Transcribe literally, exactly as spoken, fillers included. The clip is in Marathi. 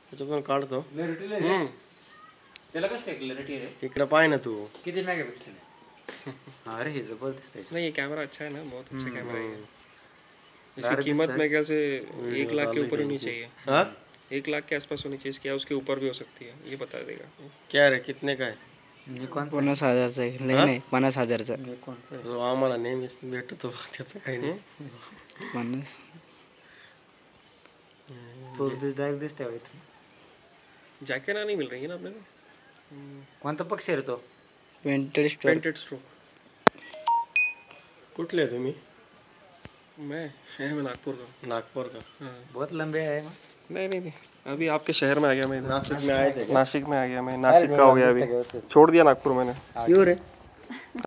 त्याच्याकडून काढतो. हम्म. त्याला कसं काय क्लॅरिटी रे? इकडे पाय ना तू. किती मेगापिक्सल आहे? अरे हे जबरदस्त है। नहीं ये कैमरा अच्छा है ना, बहुत अच्छा कैमरा है। इसकी यार कीमत दिसता मेरे ख्याल से वीडियो एक लाख के डाल ऊपर दी होनी थी। चाहिए। हाँ एक लाख के आसपास होनी चाहिए इसकी, या उसके ऊपर भी हो सकती है, ये बता देगा। क्या रे, कितने का आहे? निकॉन पन्नास हजारचा आहे. नाही हा? नाही पन्नास हजारचा. निकॉनचा आहे। जो आम्हाला नेहमीच भेटतो त्याचं काही नाही. पन्नास तोच दिस डायरेक्ट दिसते भाई इथून। जैकेट नहीं मिल रही है ना अपने को। कोणता पक्ष आहे रे तो? Painted store. Painted stroke. कुठले आहे तुम्ही? मैं है मैं नागपुर का। नागपुर का. हाँ। बहुत लंबे आहे ना। नहीं नहीं नहीं, अभी आपके शहर में आ गया मैं इधर। नाशिक में आए थे क्या? नासिक में आ गया मैं, नासिक का हो गया अभी, छोड़ दिया नागपुर मैंने। क्यों रे?